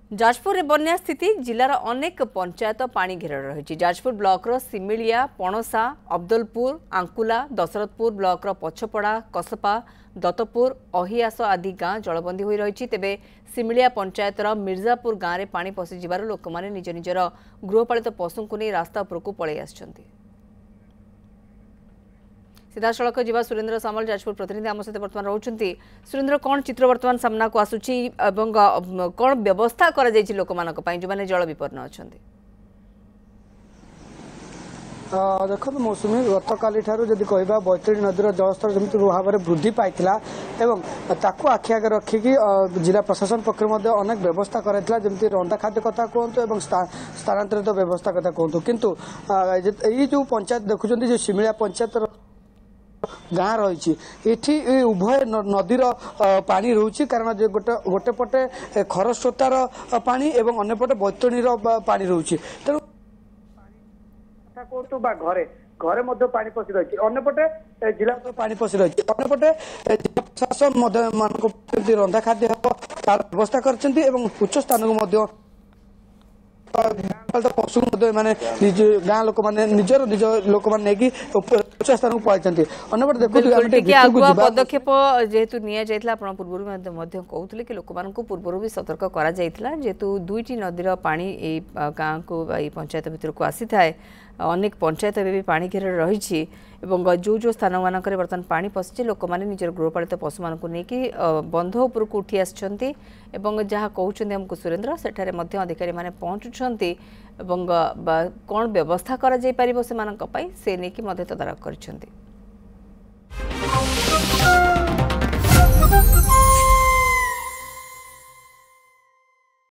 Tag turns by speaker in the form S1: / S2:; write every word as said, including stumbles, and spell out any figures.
S1: जाजपुर बन्या स्थिति जिलार अनेक पंचायत पानी घेर रही। जाजपुर ब्लॉक सिमिलिया, पणसा, अब्दुलपुर, आंकुला, दशरथपुर ब्लॉक पछपड़ा, कसपा, दत्तपुर, अहियास आदि गाँ जलबंदी हो रही। तेबे सिमिलिया पंचायतर मिर्जापुर गाँव में पानी पशिज लोक मैंने निज निजर गृहपालित पशु को नहीं रास्ता उपरकू पलि आछंती। सीधा सड़क जीवा सुरेंद्र सामल जाजपुर प्रतिनिधि आम सहित बर्तमान रोचंती। सुरेंद्र, कौन चित्र बर्तमान सामना को आसुची एवं कौन व्यवस्था करा जायछि लोक मानक पई जो माने जल विपन्न अछंती?
S2: देखो मौसुमी गत काली जदि कहवा बैतरणी नदीर जलस्तर जमी भाव में वृद्धि पाई एवं ताकू आखि आगे रखिकी जिला प्रशासन पक्ष अनेक व्यवस्था करमती रंधा खाद्य कथा कहतु और स्थानांतरित व्यवस्था कथा कहतु किंतु ये जो पंचायत देखुं जो सिमिलिया पंचायत गाँ रही ये उभय नदीर पानी रोचे कारण गोटे गोटे पटे खरस्रोतार पानी एवं अन्य पटे बैतरणीर पानी रोचे तेणु कहतु घरे घरे पानी पशि रही अंपटे जिला पानी पशि रही अंपटे जिला प्रशासन मान रंधा खाद्य तार व्यवस्था कर उच्च स्थान को पशु मैंने निज गाँ लोक मैंने निजर निज लोक मैंने उच्च स्थान को पहुंचते देखो
S1: पदक्षेप जेहेतु नि पूर्व कहते कि लोक मान पूर्व भी सतर्क करा जेहेतु दुईटी नदीर पानी गाँव को पंचायत भितर को आसी थाए अनेक पंचायत भी पानी घेर रही जो जो स्थान मानक बर्तमान पानी पशिचे लोक मैंने निजर गृहपालित पशु मान नहीं बंध उपर को उठी आसछंती जहाँ कहते हमको सुरेंद्र सेठारे मध्य अधिकारी माने पहुँचुंट कौन व्यवस्था करा जाय परिबो से मानक पई से नहीं तदारख करछंती।